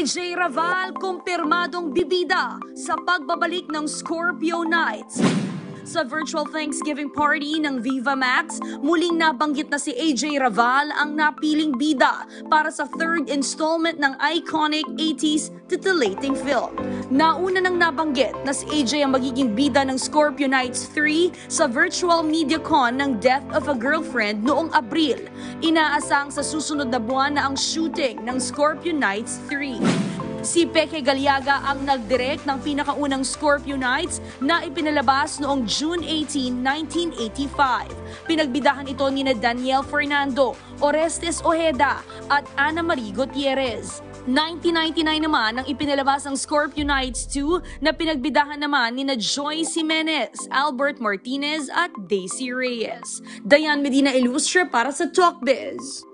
AJ Raval kumpirmadong bibida sa pagbabalik ng Scorpio Nights. Sa virtual Thanksgiving party ng Viva Max, muling nabanggit na si AJ Raval ang napiling bida para sa third installment ng iconic 80s titillating film. Nauna nang nabanggit na si AJ ang magiging bida ng Scorpio Nights 3 sa virtual MediaCon ng Death of a Girlfriend noong Abril. Inaasang sa susunod na buwan na ang shooting ng Scorpio Nights 3. Si Peke Galiaga ang nagdirect ng pinakaunang Scorpio Nights na ipinalabas noong June 18, 1985. Pinagbidahan ito ni Daniel Fernando, Orestes Ojeda at Ana Marie Gutierrez. 1999 naman ang ipinalabas ang Scorpio Nights 2 na pinagbidahan naman ni Joy Jimenez, Albert Martinez at Daisy Reyes. Dayan Medina Ilustre para sa Talk Biz.